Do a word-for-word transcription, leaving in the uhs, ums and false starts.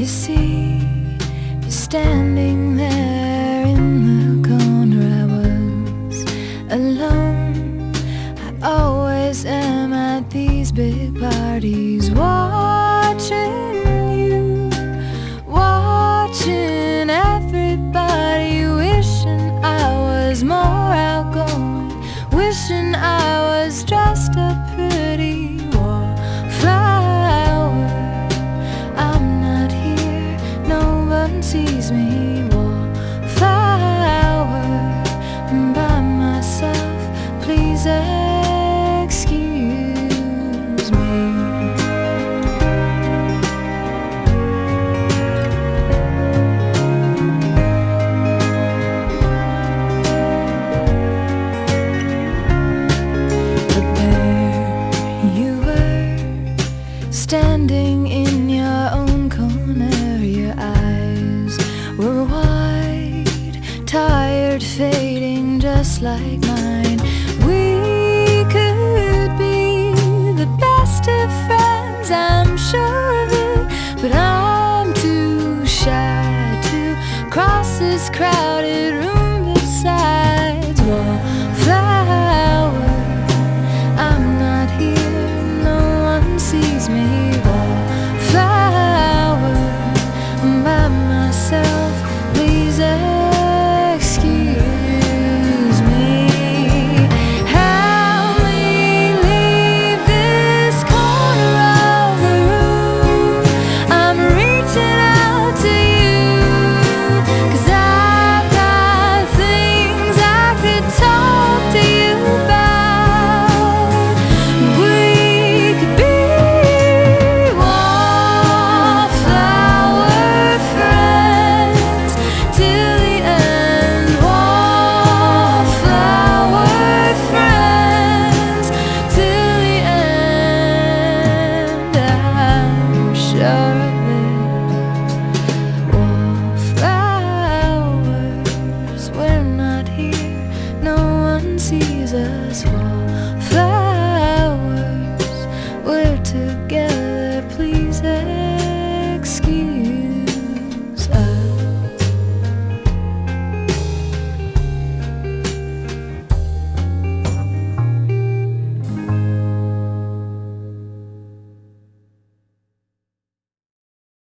see you standing there in the corner. I was alone. I always am at these big parties, watching you, watching everybody, wishing I was more outgoing, wishing I was dressed up pretty. Sees me, wallflower, I'm by myself, please excuse me. But there you were, standing in your own corner, your eyes were wide, tired, fading just like mine. We could be the best of friends, I'm sure of it, but I'm too shy to cross this crowded room. Besides, wallflower, I'm not here, no one sees me.